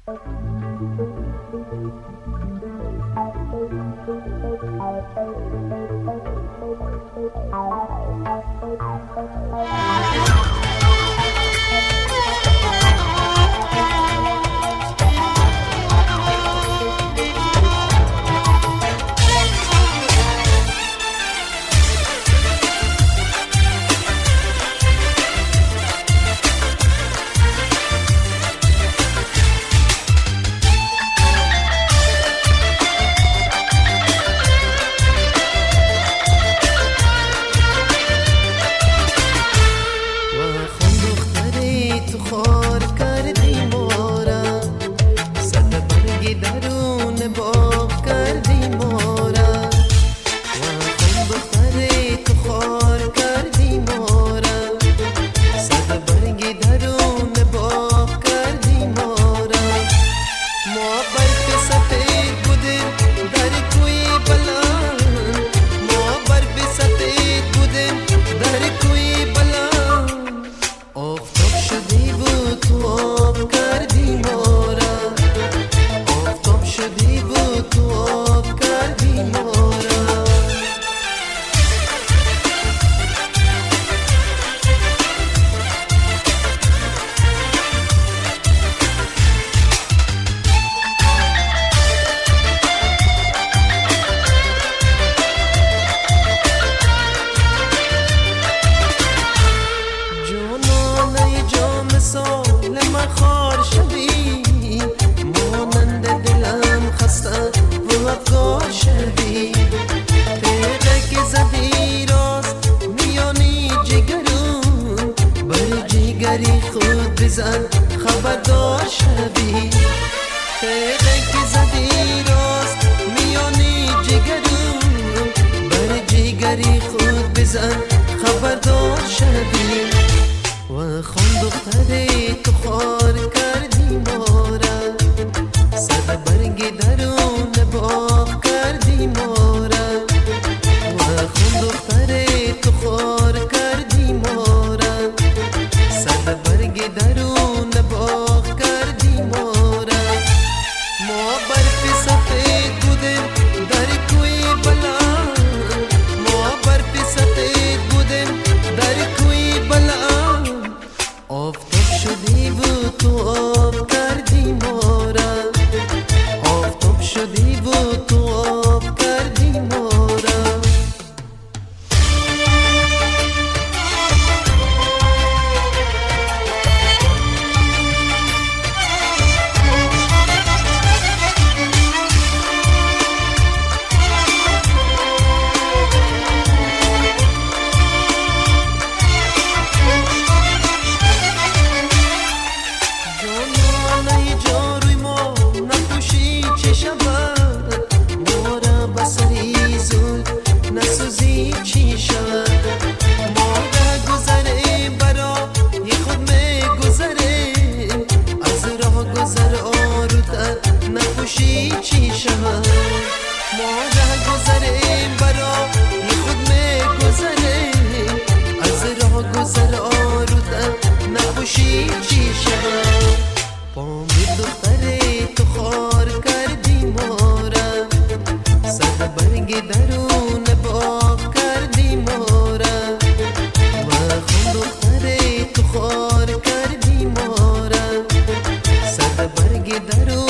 خبردار شوی پیغه که زدی راست میانی جگرون بر جگری خود بزن خبردار شوی و خون دختری تو خار کردی مارا صد برگ درون باغ کردی مارا و خون دختری تو خار کردی مارا صد برگ درون باغ کردی مارا ما برف سفید بودیم در کوی بلند ما برف سفید بودیم در کوی بلند آفتاب شدی و تو آب کردی مارا آفتاب شدی و تو آب کردی مارا چی شود ما راه گذریم برا یه خود میگذریم از راه گذر آرودن نباشی چی شود پامی دختری تو خار کردی مارا صد برگ درون باغ کردی مارا و خون دختری تو خار کردی مارا صد برگ درون